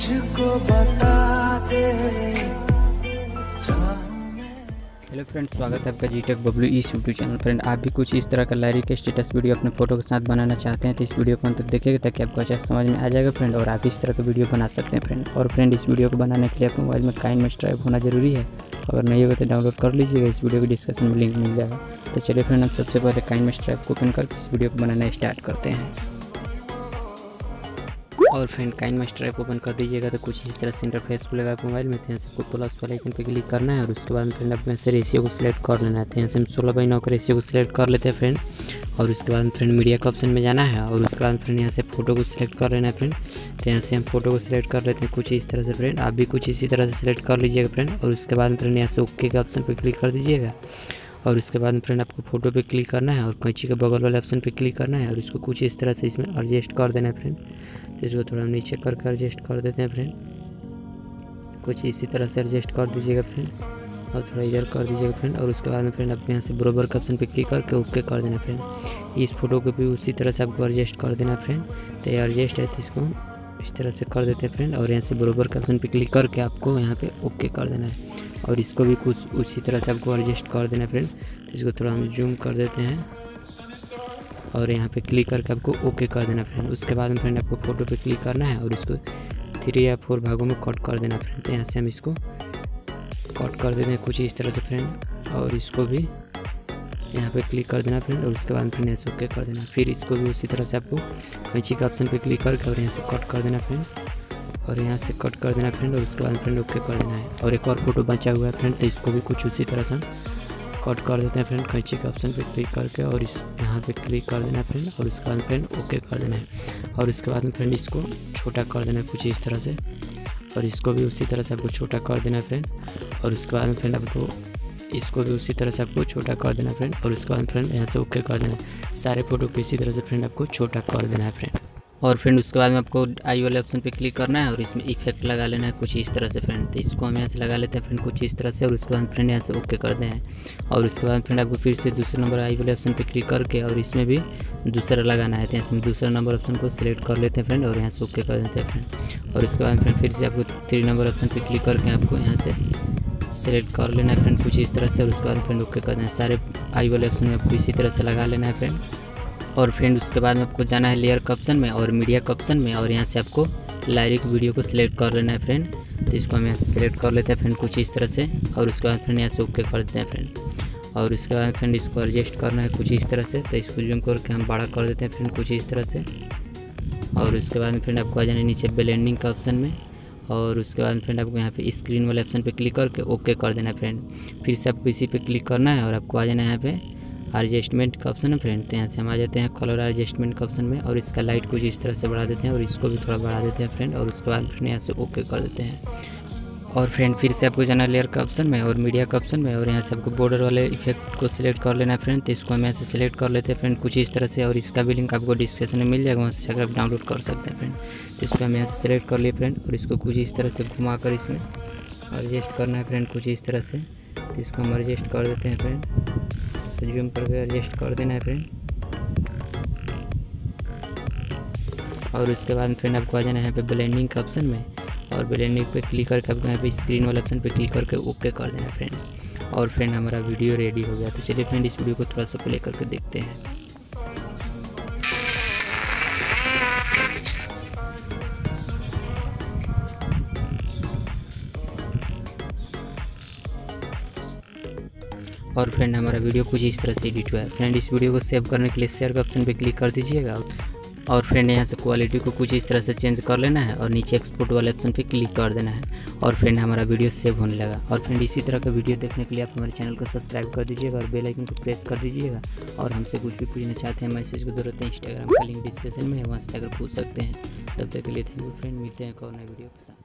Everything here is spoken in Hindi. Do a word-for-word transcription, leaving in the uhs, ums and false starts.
मुझको बता दे। हेलो फ्रेंड, स्वागत है आपका जी टेक बबलू इस यूट्यूब चैनल। फ्रेंड, आप भी कुछ इस तरह का लाइव के स्टेटस वीडियो अपने फोटो के साथ बनाना चाहते हैं तो इस वीडियो को अंत तक देखिएगा ताकि आपको अच्छा समझ में आ जाएगा फ्रेंड, और आप इस तरह का वीडियो बना सकते हैं फ्रेंड। और फ्रेंड, इस वीडियो को बनाने के लिए आपके मोबाइल में काइनमेस्ट ड्राइव होना जरूरी है। अगर नहीं होगा तो डाउनलोड कर लीजिएगा, इस वीडियो के डिस्क्रिप्शन में लिंक मिल जाएगा। तो चलिए फ्रेंड, हम सबसे पहले काइनमेस्ट ड्राइव को ओपन करके इस वीडियो को बनाना स्टार्ट करते हैं। और फ्रेंड, काइनमेस्ट ड्राइव ओपन कर दीजिएगा तो कुछ इस तरह से इंटरफेस खुलेगा आपके मोबाइल में। तो यहाँ से आपको प्लस वाले आइकन पे क्लिक करना है और उसके बाद फ्रेंड आपको यहाँ से रेशियो को सिलेक्ट कर लेना है। तो यहाँ से हम सोलह बाई नौ का रेशियो को सिलेक्ट कर लेते हैं फ्रेंड। और उसके बाद फ्रेंड मीडिया का ऑप्शन में जाना है और उसके बाद फ्रेंड यहाँ से फोटो को सिलेक्ट कर लेना है फ्रेंड। तो यहाँ से हम फोटो को सिलेक्ट कर लेते हैं कुछ इस तरह से फ्रेंड। आप भी कुछ इसी तरह से सिलेक्ट कर लीजिएगा फ्रेंड। और उसके बाद फ्रेंड यहाँ से ओके के ऑप्शन पर क्लिक कर दीजिएगा। और उसके बाद फ्रेंड आपको फोटो पे क्लिक करना है और कैंची के बगल वाले ऑप्शन पे क्लिक करना है और इसको कुछ इस तरह से इसमें एडजस्ट कर देना है फ्रेंड। तो इसको थोड़ा नीचे करके एडजस्ट कर देते हैं फ्रेंड, कुछ इसी तरह से एडजस्ट कर दीजिएगा फ्रेंड और थोड़ा इधर कर दीजिएगा फ्रेंड। और उसके बाद में फ्रेंड आपको यहाँ से बराबर के ऑप्शन पे क्लिक करके ओके कर देना फ्रेंड। इस फोटो को भी उसी तरह से आपको एडजस्ट कर देना फ्रेंड। तो ये एडजस्ट है तो इसको इस तरह से कर देते हैं फ्रेंड। और यहाँ से बराबर के ऑप्शन पे क्लिक करके आपको यहाँ पे ओके कर देना है और इसको भी कुछ उसी तरह से आपको एडजस्ट कर देना है फ्रेंड। तो इसको थोड़ा हम जूम कर देते हैं और यहाँ पे क्लिक करके आपको ओके कर देना फ्रेंड। उसके बाद में फ्रेंड आपको फ़ोटो पे क्लिक करना है और इसको थ्री या फोर भागों में कट कर देना फ्रेंड। तो यहाँ से हम इसको कट कर देते हैं कुछ इस तरह से फ्रेंड और इसको भी यहाँ पे क्लिक कर देना फ्रेंड। और उसके बाद फ्रेंड ऐसे ओके कर देना। फिर इसको भी उसी तरह से आपको कैंची के ऑप्शन पे क्लिक करके और यहाँ से कट कर देना फ्रेंड और यहाँ से कट कर देना फ्रेंड। और उसके बाद फ्रेंड ओके कर देना है। और एक और फोटो बचा हुआ है फ्रेंड, तो इसको भी कुछ उसी तरह से कट कर देते हैं फ्रेंड कैंची के ऑप्शन पे क्लिक करके और इस यहाँ पे क्लिक कर देना फ्रेंड। और उसके बाद फ्रेंड ओके कर देना है। और उसके बाद में फ्रेंड इसको छोटा कर देना है कुछ इस तरह से और इसको भी उसी तरह से आपको छोटा कर देना है फ्रेंड। और उसके बाद में फ्रेंड आपको इसको भी उसी तरह से आपको छोटा कर देना है फ्रेंड। और उसके बाद फ्रेंड यहाँ से ओके कर देना है। सारे फोटो को इसी तरह से फ्रेंड आपको छोटा कर देना है फ्रेंड। और फ्रेंड उसके बाद में आपको आई वाले ऑप्शन पे क्लिक करना है और इसमें इफेक्ट लगा लेना है कुछ इस तरह से फ्रेंड। तो इसको हम यहाँ से लगा लेते हैं फ्रेंड कुछ इस तरह से। और उसके बाद फ्रेंड यहाँ से ओके कर दें। और उसके बाद फ्रेंड आपको फिर से दूसरे नंबर आई वाले ऑप्शन पे क्लिक करके और इसमें भी दूसरा लगाना है। तो यहाँ से दूसरा नंबर ऑप्शन को सिलेक्ट कर लेते हैं फ्रेंड और यहाँ से ओके कर देते हैं फ्रेंड। और उसके बाद फ्रेंड फिर से आपको थ्री नंबर ऑप्शन पर क्लिक करके आपको यहाँ से सिलेक्ट कर लेना है फ्रेंड कुछ इस तरह से। और उसके बाद फ्रेंड ओके कर देना है। सारे आई वाले ऑप्शन में आपको इसी तरह से लगा लेना है फ्रेंड। और फ्रेंड उसके बाद में आपको जाना है लेयर का ऑप्शन में और मीडिया का ऑप्शन में और यहाँ से आपको लाइरिक वीडियो को सिलेक्ट कर लेना है फ्रेंड। तो इसको हम यहाँ से सिलेक्ट कर लेते हैं फ्रेंड कुछ इस तरह से। और उसके बाद फ्रेंड यहाँ से ओके कर देते हैं फ्रेंड। और उसके बाद फ्रेंड इसको एडजस्ट करना है कुछ इस तरह से। तो इसको जूम करके हम बड़ा कर देते हैं फ्रेंड कुछ इस तरह से। और उसके बाद फ्रेंड आपको आ जाना है नीचे ब्लेंडिंग का ऑप्शन में और उसके बाद फ्रेंड आपको यहाँ पे स्क्रीन वाले ऑप्शन पे क्लिक करके ओके कर देना है फ्रेंड। फिर से आपको इसी पे क्लिक करना है और आपको आ जाना है यहाँ पे एडजस्टमेंट का ऑप्शन है फ्रेंड। तो यहाँ से हम आ जाते हैं कलर एडजस्टमेंट का ऑप्शन में और इसका लाइट कुछ इस तरह से बढ़ा देते हैं और इसको भी थोड़ा बढ़ा देते हैं फ्रेंड। और उसके बाद फ्रेंड यहाँ से ओके कर देते हैं। और फ्रेंड फिर से आपको जाना लेयर का ऑप्शन में और मीडिया का ऑप्शन में और यहाँ से आपको बॉर्डर वाले इफेक्ट को सिलेक्ट कर लेना है फ्रेंड। तो इसको हम यहाँ से सिलेक्ट कर लेते हैं फ्रेंड कुछ इस तरह से। और इसका भी लिंक आपको डिस्क्रिप्शन में मिल जाएगा, वहाँ से जाकर आप डाउनलोड कर सकते हैं फ्रेंड। तो इसको हम यहाँ से सिलेक्ट कर लिए फ्रेंड और इसको कुछ इस तरह से घुमा कर इसमें एडजस्ट करना है फ्रेंड कुछ इस तरह से। तो इसको हम एडजस्ट कर देते हैं फ्रेंड, तो जूम करके एडजस्ट कर देना है फ्रेंड। और उसके बाद फ्रेंड आपको आ जाना है यहाँ पे ब्लेंडिंग का ऑप्शन में और ब्लेंडिंग पे क्लिक करके आपको यहाँ पे स्क्रीन वाले ऑप्शन पे क्लिक करके ओके कर देना है फ्रेंड। और फ्रेंड हमारा वीडियो रेडी हो गया। तो चलिए फ्रेंड इस वीडियो को थोड़ा सा प्ले करके देखते हैं। और फ्रेंड हमारा वीडियो कुछ इस तरह से एडिट हुआ है फ्रेंड। इस वीडियो को सेव करने के लिए शेयर का ऑप्शन पे क्लिक कर दीजिएगा और फ्रेंड यहाँ से क्वालिटी को कुछ इस तरह से चेंज कर लेना है और नीचे एक्सपोर्ट वाले ऑप्शन पे क्लिक कर देना है और फ्रेंड हमारा वीडियो सेव होने लगा। और फ्रेंड इसी तरह का वीडियो देखने के लिए आप हमारे चैनल को सब्सक्राइब कर दीजिएगा और बेल आइकन को प्रेस कर दीजिएगा। और हमसे कुछ भी पूछना चाहते हैं मैसेज को जरूरत है, इंस्टाग्राम का लिंक डिस्क्रिप्शन में है, वहाँ से जाकर पूछ सकते हैं। तब तक के लिए थैंक यू फ्रेंड, मिलते हैं एक और नए वीडियो के साथ।